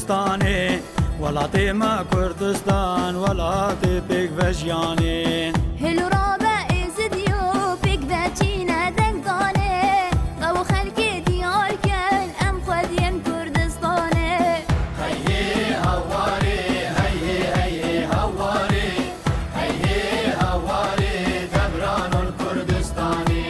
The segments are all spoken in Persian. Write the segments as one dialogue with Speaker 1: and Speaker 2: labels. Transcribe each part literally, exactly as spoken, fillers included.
Speaker 1: کردستانه ولاتی ما کردستان ولاتی پیک وجیانه
Speaker 2: هلو رابع ازدیو پیک وچینه دنگانه او خلکی دیار کن ام خودیم کردستانه
Speaker 3: هیه هواری هیه هیه هواری هیه هواری دبران الکردستانی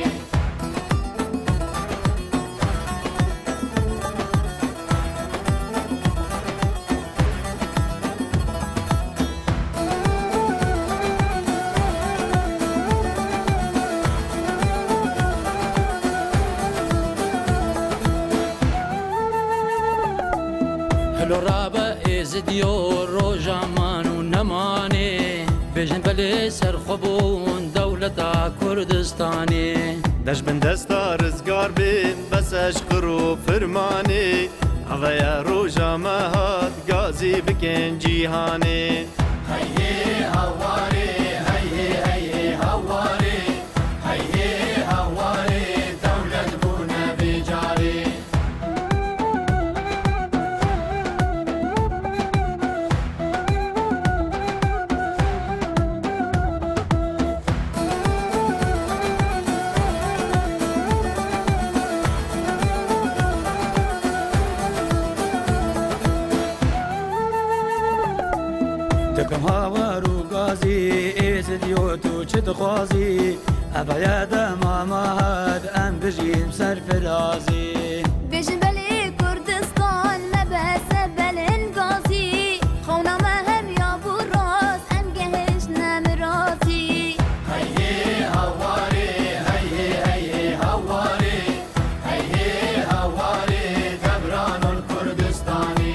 Speaker 4: هلو رابع ازدیو روژامان و نمانه بجن بلی سرخبون دولتا کردستانی
Speaker 5: دش بن دستا رزگار بین بس اشقر و فرمانی هوای روژا مهات گازی بکن جیهانی
Speaker 3: هیه هواری هیه هیه هواری هیه هواری دولت بونه بیجاری
Speaker 1: تکم هاور و گازی ازدیو تو چه تخوازی ابا دم مهد ام بجیم سرفرازی
Speaker 2: بجن بلی کردستان مبسه بلن گازی خونا ما هم یا براز ام گهش نمرازی
Speaker 3: هیه هواری هیه هیه هواری هیه هواری دبران الکردستانی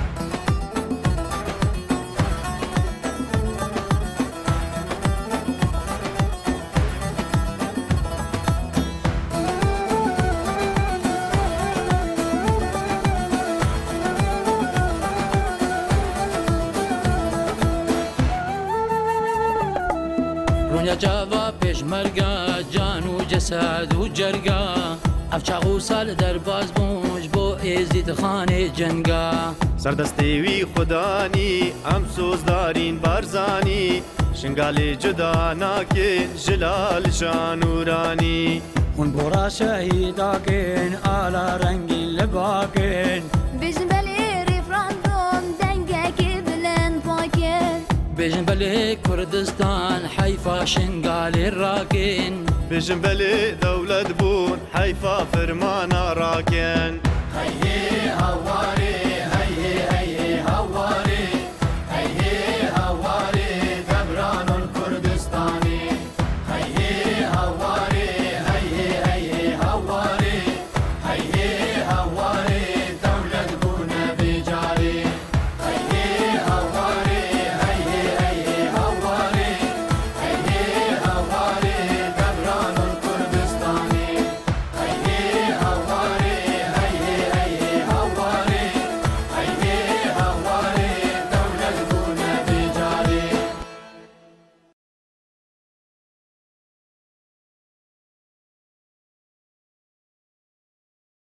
Speaker 4: رونیا جاوا پیشمرگا جان و جسد و جرگا افچاق و سال در باز بونج بو ازید خانه جنگا
Speaker 5: سردستیوی خدانی ام سوزدارین بارزانی شنگالی جدا ناکن جلال شانورانی
Speaker 1: هون بورا شهیداکن آلا رنگین لباکن
Speaker 2: بجن بلی ریفراندوم دنگه که بلن پاکن
Speaker 4: بجن بلی کردستان حیفا شنگالی راکن
Speaker 5: بجن بلی دولت بون حیفا فرمانا راکن
Speaker 3: هیه هواری هیه